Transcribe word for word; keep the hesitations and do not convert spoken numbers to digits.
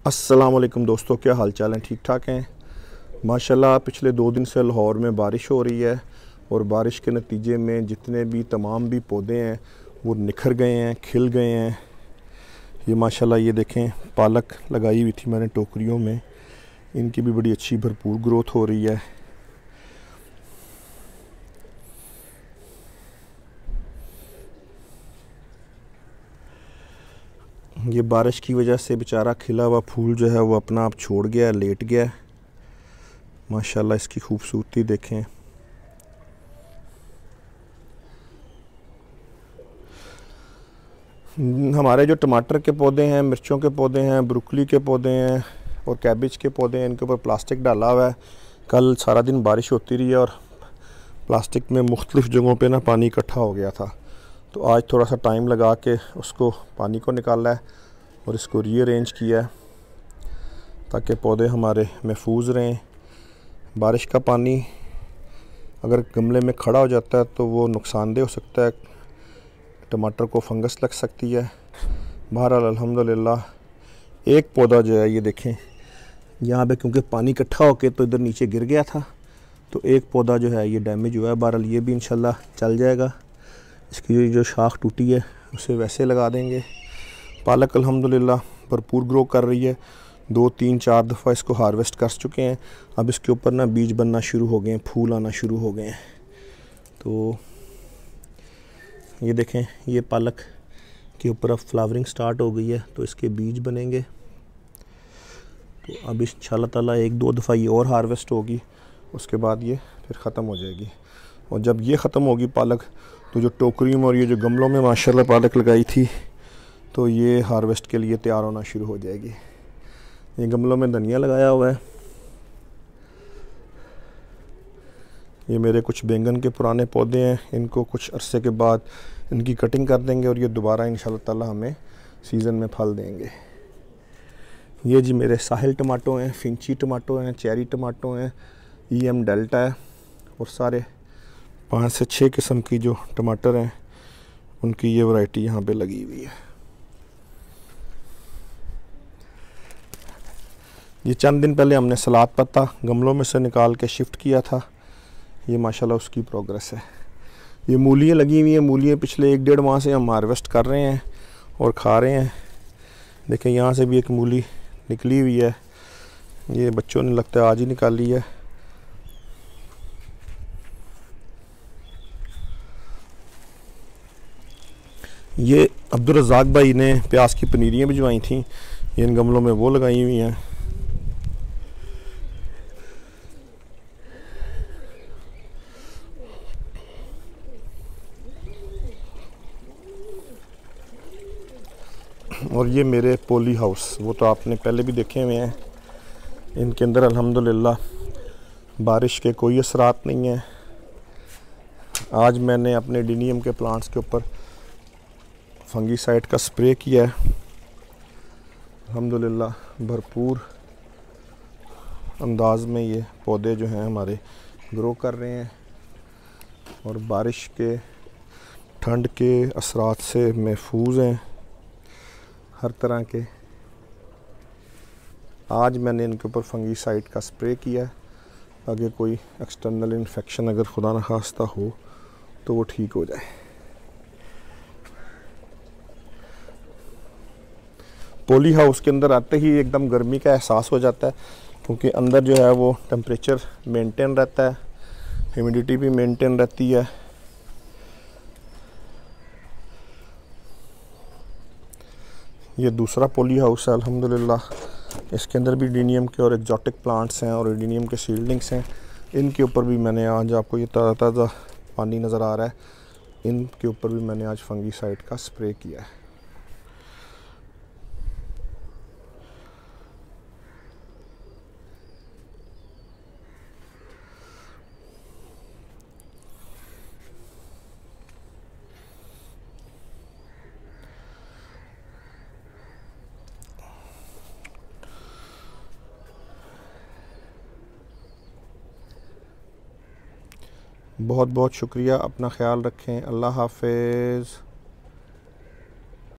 अस्सलाम वालेकुम दोस्तों, क्या हाल चाल हैं? ठीक ठाक हैं माशाल्लाह। पिछले दो दिन से लाहौर में बारिश हो रही है और बारिश के नतीजे में जितने भी तमाम भी पौधे हैं वो निखर गए हैं, खिल गए हैं। ये माशाल्लाह ये देखें, पालक लगाई हुई थी मैंने टोकरियों में, इनकी भी बड़ी अच्छी भरपूर ग्रोथ हो रही है। ये बारिश की वजह से बेचारा खिला हुआ फूल जो है वो अपना आप छोड़ गया, लेट गया। माशाल्लाह इसकी खूबसूरती देखें। हमारे जो टमाटर के पौधे हैं, मिर्चों के पौधे हैं, ब्रोकली के पौधे हैं और कैबेज के पौधे हैं, इनके ऊपर प्लास्टिक डाला हुआ है। कल सारा दिन बारिश होती रही है और प्लास्टिक में मुख्तलिफ़ जगहों पे ना पानी इकट्ठा हो गया था, तो आज थोड़ा सा टाइम लगा के उसको पानी को निकाला है और इसको रीअरेंज किया है ताकि पौधे हमारे महफूज रहें। बारिश का पानी अगर गमले में खड़ा हो जाता है तो वो नुकसानदेह हो सकता है, टमाटर को फंगस लग सकती है। बहरहाल अल्हम्दुलिल्लाह एक पौधा जो है ये देखें यहाँ पे, क्योंकि पानी इकट्ठा होके तो इधर नीचे गिर गया था, तो एक पौधा जो है ये डैमेज हुआ है। बहरहाल ये भी इंशाल्लाह चल जाएगा। इसकी जो शाख टूटी है उसे वैसे लगा देंगे। पालक अल्हम्दुलिल्लाह भरपूर ग्रो कर रही है। दो तीन चार दफ़ा इसको हार्वेस्ट कर चुके हैं। अब इसके ऊपर ना बीज बनना शुरू हो गए हैं, फूल आना शुरू हो गए हैं। तो ये देखें, ये पालक के ऊपर अब फ्लावरिंग स्टार्ट हो गई है, तो इसके बीज बनेंगे। तो अब इंशाल्लाह ताला एक दो दफ़ा ये और हार्वेस्ट होगी, उसके बाद ये फिर ख़त्म हो जाएगी। और जब ये ख़त्म होगी पालक, तो जो टोकरियों में और ये जो गमलों में माशाल्लाह पालक लगाई थी, तो ये हार्वेस्ट के लिए तैयार होना शुरू हो जाएगी। ये गमलों में धनिया लगाया हुआ है। ये मेरे कुछ बैंगन के पुराने पौधे हैं, इनको कुछ अरसे के बाद इनकी कटिंग कर देंगे और ये दोबारा इंशाल्लाह ताला हमें सीज़न में फल देंगे। ये जी मेरे साहिल टमाटो हैं, फिंची टमाटो हैं, चेरी टमाटो हैं, ई एम डेल्टा है और सारे पाँच से छः किस्म की जो टमाटर हैं उनकी ये वैरायटी यहाँ पे लगी हुई है। ये चंद दिन पहले हमने सलाद पत्ता गमलों में से निकाल के शिफ्ट किया था, ये माशाल्लाह उसकी प्रोग्रेस है। ये मूलियाँ लगी हुई हैं, मूलियाँ पिछले एक डेढ़ माह से हम हार्वेस्ट कर रहे हैं और खा रहे हैं। देखें यहाँ से भी एक मूली निकली हुई है, ये बच्चों ने लगता है आज ही निकाली है। ये अब्दुल रज़ाक भाई ने प्याज की पनीरियाँ भिजवाई थी, ये इन गमलों में वो लगाई हुई हैं। और ये मेरे पोली हाउस, वो तो आपने पहले भी देखे हुए हैं। इनके अंदर अल्हम्दुलिल्लाह बारिश के कोई असरात नहीं है। आज मैंने अपने डिनियम के प्लांट्स के ऊपर फंगीसाइड का स्प्रे किया है। अल्हम्दुलिल्लाह भरपूर अंदाज में ये पौधे जो हैं हमारे ग्रो कर रहे हैं और बारिश के ठंड के असरात से महफूज हैं हर तरह के। आज मैंने इनके ऊपर फंगीसाइड का स्प्रे किया है ताकि कोई एक्सटर्नल इन्फेक्शन अगर खुदा न खास्ता हो तो वो ठीक हो जाए। पोली हाउस के अंदर आते ही एकदम गर्मी का एहसास हो जाता है, क्योंकि अंदर जो है वो टेम्परेचर मेंटेन रहता है, ह्यूमिडिटी भी मेंटेन रहती है। ये दूसरा पोली हाउस है अल्हम्दुलिल्लाह, इसके अंदर भी डीनियम के और एक्जॉटिक प्लांट्स हैं और डीनियम के सीडलिंग्स हैं। इनके ऊपर भी मैंने आज, आपको ये ताज़ा ताज़ा पानी नज़र आ रहा है, इनके ऊपर भी मैंने आज फंगीसाइड का स्प्रे किया है। बहुत बहुत शुक्रिया, अपना ख्याल रखें, अल्लाह हाफ़िज़।